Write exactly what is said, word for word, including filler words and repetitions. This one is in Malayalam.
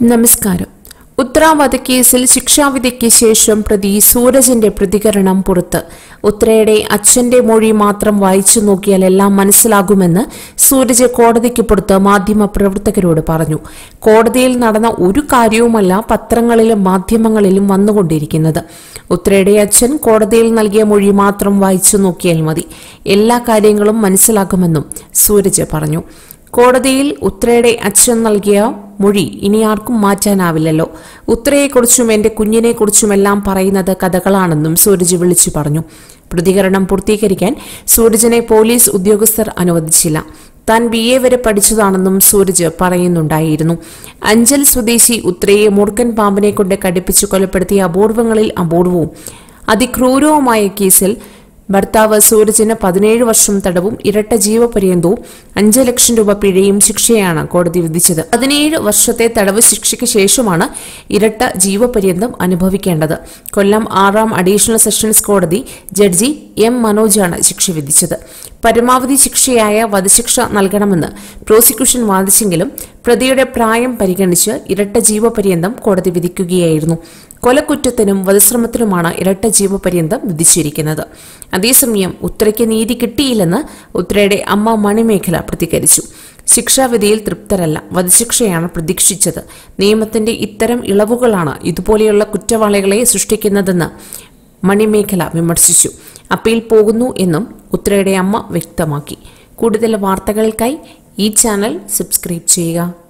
നമസ്കാരം. ഉത്തരാവധക്കേസിൽ ശിക്ഷാവിധിക്ക് ശേഷം പ്രതി സൂരജിന്റെ പ്രതികരണം പുറത്ത്. ഉത്രയുടെ അച്ഛന്റെ മൊഴി മാത്രം വായിച്ചു നോക്കിയാൽ എല്ലാം മനസ്സിലാകുമെന്ന് സൂരജ് കോടതിക്ക് പുറത്ത് മാധ്യമപ്രവർത്തകരോട് പറഞ്ഞു. കോടതിയിൽ നടന്ന ഒരു കാര്യവുമല്ല പത്രങ്ങളിലും മാധ്യമങ്ങളിലും വന്നുകൊണ്ടിരിക്കുന്നത്. ഉത്രയുടെ അച്ഛൻ കോടതിയിൽ നൽകിയ മൊഴി മാത്രം വായിച്ചു നോക്കിയാൽ മതി, എല്ലാ കാര്യങ്ങളും മനസ്സിലാകുമെന്നും സൂരജ് പറഞ്ഞു. കോടതിയിൽ ഉത്രയുടെ അച്ഛൻ നൽകിയ മൊഴി ഇനി ആർക്കും മാറ്റാനാവില്ലല്ലോ. ഉത്രയെക്കുറിച്ചും എന്റെ കുഞ്ഞിനെക്കുറിച്ചുമെല്ലാം പറയുന്നത് കഥകളാണെന്നും സൂരജ് വിളിച്ചു പറഞ്ഞു. പ്രതികരണം പൂർത്തീകരിക്കാൻ സൂരജിനെ പോലീസ് ഉദ്യോഗസ്ഥർ അനുവദിച്ചില്ല. താൻ ബി എ വരെ പഠിച്ചതാണെന്നും സൂരജ് പറയുന്നുണ്ടായിരുന്നു. അഞ്ചൽ സ്വദേശി ഉത്രയെ മൂർഖൻ പാമ്പിനെ കൊണ്ട് കടിപ്പിച്ചു കൊലപ്പെടുത്തിയ അപൂർവങ്ങളിൽ അപൂർവവും അതിക്രൂരവുമായ കേസിൽ ഭർത്താവ് സൂരജിന് പതിനേഴ് വർഷം തടവും ഇരട്ട ജീവപര്യന്തവും അഞ്ച് ലക്ഷം രൂപ പിഴയും ശിക്ഷയാണ് കോടതി വിധിച്ചത്. പതിനേഴ് വർഷത്തെ തടവ് ശിക്ഷയ്ക്ക് ശേഷമാണ് ഇരട്ട ജീവപര്യന്തം അനുഭവിക്കേണ്ടത്. കൊല്ലം ആറാം അഡീഷണൽ സെഷൻസ് കോടതി ജഡ്ജി എം മനോജാണ് ശിക്ഷ വിധിച്ചത്. പരമാവധി ശിക്ഷയായ വധശിക്ഷ നൽകണമെന്ന് പ്രോസിക്യൂഷൻ വാദിച്ചെങ്കിലും പ്രതിയുടെ പ്രായം പരിഗണിച്ച് ഇരട്ട ജീവപര്യന്തം കോടതി വിധിക്കുകയായിരുന്നു. കൊലക്കുറ്റത്തിനും വധശ്രമത്തിനുമാണ് ഇരട്ട ജീവപര്യന്തം വിധിച്ചിരിക്കുന്നത്. അതേസമയം ഉത്രയ്ക്ക് നീതി കിട്ടിയില്ലെന്ന് ഉത്രയുടെ അമ്മ മണിമേഖല പ്രതികരിച്ചു. ശിക്ഷാവിധിയിൽ തൃപ്തരല്ല, വധശിക്ഷയാണ് പ്രതീക്ഷിച്ചത്. നിയമത്തിന്റെ ഇത്തരം ഇളവുകളാണ് ഇതുപോലെയുള്ള കുറ്റവാളികളെ സൃഷ്ടിക്കുന്നതെന്ന് മണിമേഖല വിമർശിച്ചു. അപ്പീൽ പോകുന്നു എന്നും ഉത്രയുടെ അമ്മ വ്യക്തമാക്കി. കൂടുതൽ വാർത്തകൾക്കായി ഈ ചാനൽ സബ്സ്ക്രൈബ് ചെയ്യുക.